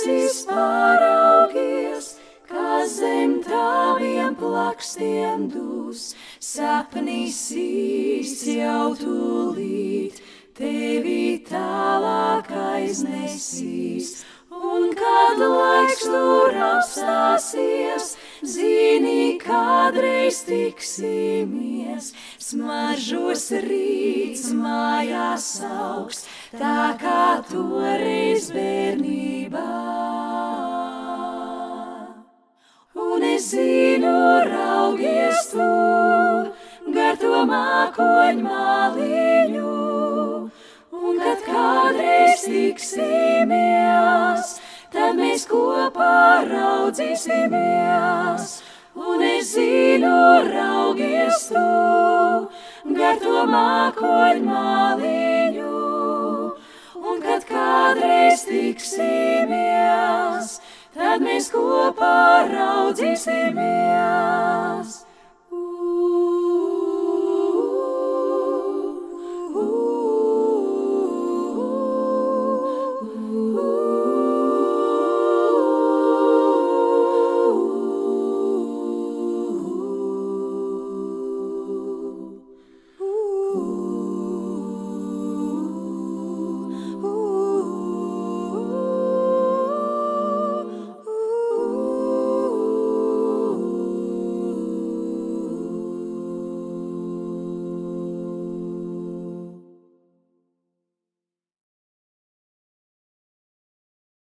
debesis paraugies, kas zem taviem plakstiem dūs, sapnīs īsts jau tūlīt, tevi tālāk aiznesīs. Un kad laiks tur apstāsies, zini, kādreiz tiksimies, smaržos rīts mājās augs, tā kā toreiz bērnībā. Un es zinu, raugies tu gar to mākoņu māliņu, un kad kādreiz tiksimies, tad mēs kopā raudzīsimies. Un es zinu, raugies tu gar to mākoņu māliņu, un kad kādreiz tiksimies, tad mēs kopā raudzīsimies.